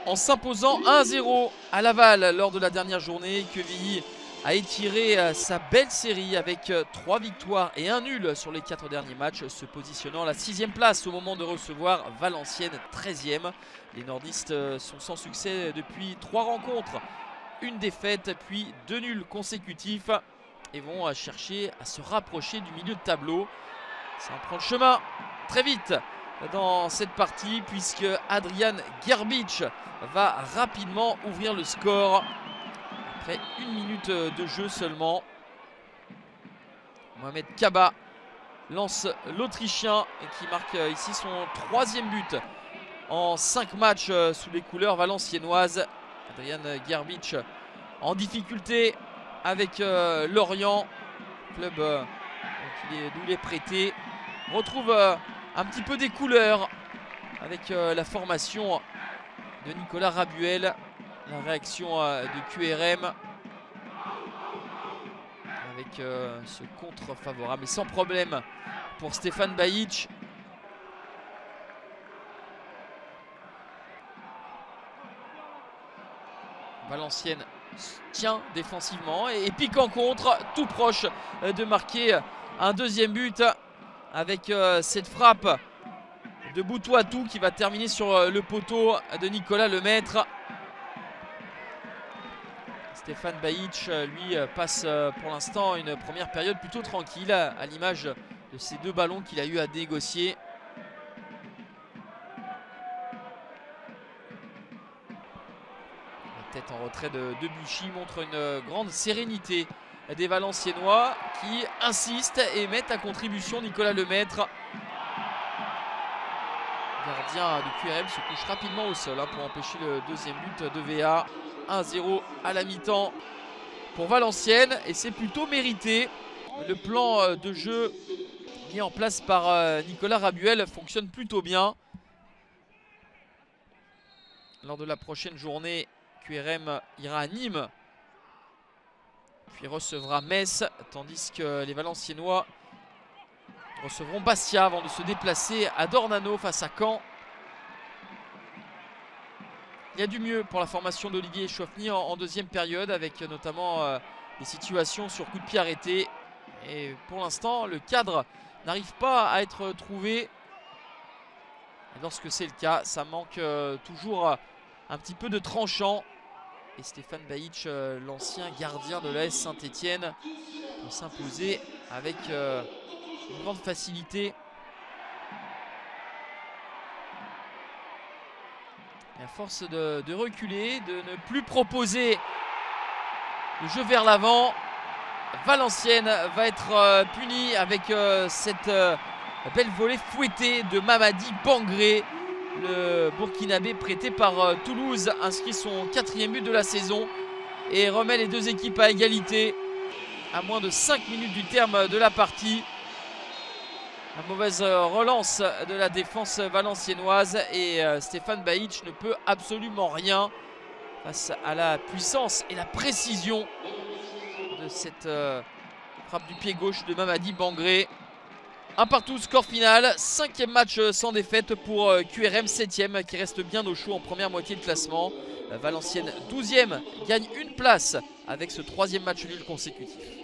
en s'imposant 1-0 à Laval lors de la dernière journée. Quevilly a étiré sa belle série avec 3 victoires et 1 nul sur les 4 derniers matchs, se positionnant à la 6e place au moment de recevoir Valenciennes 13e. Les nordistes sont sans succès depuis 3 rencontres, une défaite puis 2 nuls consécutifs et vont chercher à se rapprocher du milieu de tableau. Ça en prend le chemin très vite dans cette partie puisque Adrian Gerbic va rapidement ouvrir le score après 1 minute de jeu seulement. Mohamed Kaba lance l'Autrichien et qui marque ici son 3e but en 5 matchs sous les couleurs valenciennoises. Adrian Gerbic en difficulté avec Lorient, club d'où il est prêté. On retrouve un petit peu des couleurs avec la formation de Nicolas Rabuel. La réaction de QRM avec ce contre favorable et sans problème pour Stéphane Bajic. Valenciennes tient défensivement et pique en contre, tout proche de marquer un 2e but avec cette frappe de Boutouatou qui va terminer sur le poteau de Nicolas Lemaître. Stéphane Bajic, lui, passe pour l'instant une première période plutôt tranquille, à l'image de ces 2 ballons qu'il a eu à négocier. La tête en retrait de Debuchy montre une grande sérénité des Valenciennois qui insistent et mettent à contribution Nicolas Lemaître. Le gardien du QRM se couche rapidement au sol pour empêcher le 2e but de VA. 1-0 à la mi-temps pour Valenciennes et c'est plutôt mérité. Le plan de jeu mis en place par Nicolas Rabuel fonctionne plutôt bien. Lors de la prochaine journée, QRM ira à Nîmes puis recevra Metz, tandis que les Valenciennois recevront Bastia avant de se déplacer à Dornano face à Caen. Il y a du mieux pour la formation d'Olivier Chouafny en 2e période avec notamment des situations sur coup de pied arrêté. Et pour l'instant, le cadre n'arrive pas à être trouvé. Et lorsque c'est le cas, ça manque toujours un petit peu de tranchant. Et Stéphane Bajic, l'ancien gardien de l'AS Saint-Etienne, peut s'imposer avec une grande facilité. Et à force de reculer, de ne plus proposer le jeu vers l'avant, Valenciennes va être puni avec cette belle volée fouettée de Mamadi Bangré. Le Burkinabé prêté par Toulouse inscrit son 4e but de la saison et remet les 2 équipes à égalité à moins de 5 minutes du terme de la partie. La mauvaise relance de la défense valenciennoise et Stéphane Bajic ne peut absolument rien face à la puissance et la précision de cette frappe du pied gauche de Mamadi Bangré. 1 partout, score final, 5e match sans défaite pour QRM, 7e qui reste bien au chaud en première moitié de classement. Valenciennes 12e gagne une place avec ce 3e match nul consécutif.